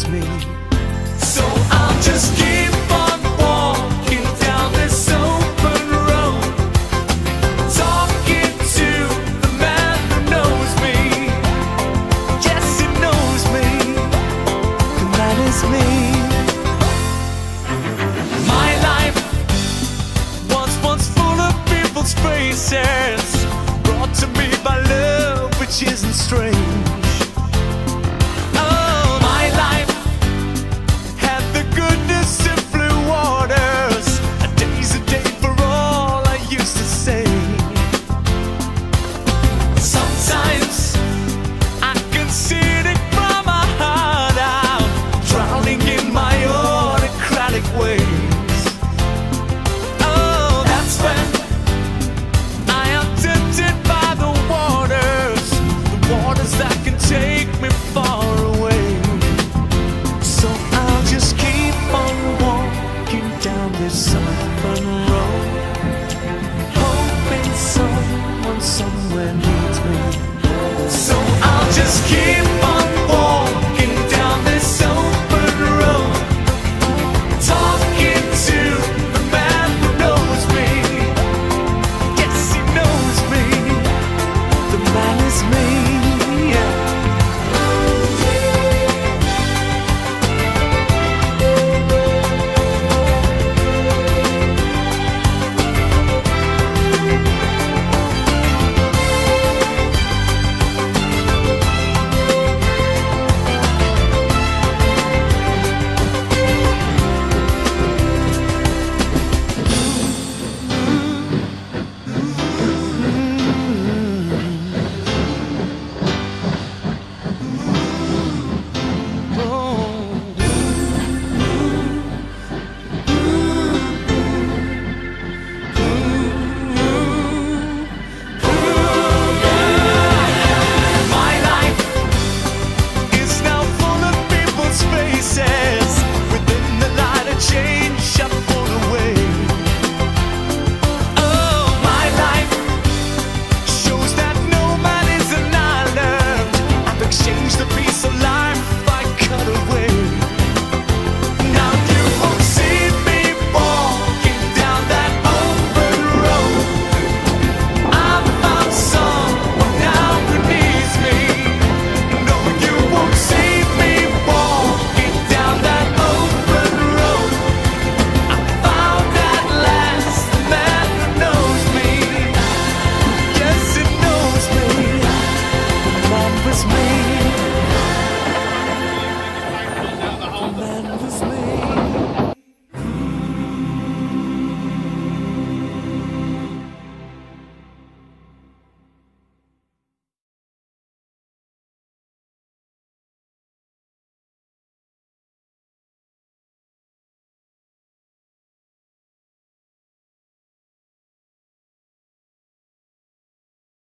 me. So I'll just keep on walking down this open road, talking to the man who knows me. Yes, he knows me, and that is me. My life was once full of people's faces, brought to me by love which isn't strange. Oh, my life had the goodness of blue waters. A day's a day for all I used to say. Sometimes I can see it from my heart out, drowning in my autocratic ways. Oh, that's when I am tempted by the waters that can take me far away. So I'll just keep on walking down this open